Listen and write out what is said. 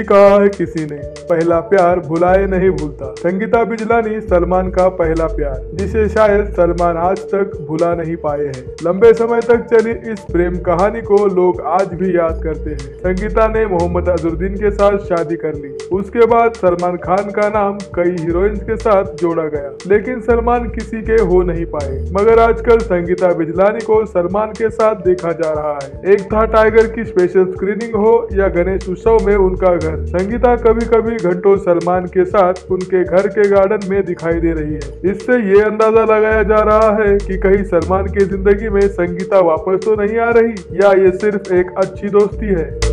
यही कहा है किसी ने, पहला प्यार भुलाए नहीं भूलता। संगीता बिजलानी सलमान का पहला प्यार, जिसे शायद सलमान आज तक भुला नहीं पाए हैं। लंबे समय तक चली इस प्रेम कहानी को लोग आज भी याद करते हैं। संगीता ने मोहम्मद अजहरुद्दीन के साथ शादी कर ली। उसके बाद सलमान खान का नाम कई हीरोइंस के साथ जोड़ा गया, लेकिन सलमान किसी के हो नहीं पाए। मगर आजकल संगीता बिजलानी को सलमान के साथ देखा जा रहा है। एक था टाइगर की स्पेशल स्क्रीनिंग हो या गणेश उत्सव में उनका घर, संगीता कभी कभी घंटों सलमान के साथ उनके घर के गार्डन में दिखाई दे रही है। इससे ये अंदाजा लगाया जा रहा है कि कहीं सलमान की जिंदगी में संगीता वापस तो नहीं आ रही, या ये सिर्फ एक अच्छी दोस्ती है।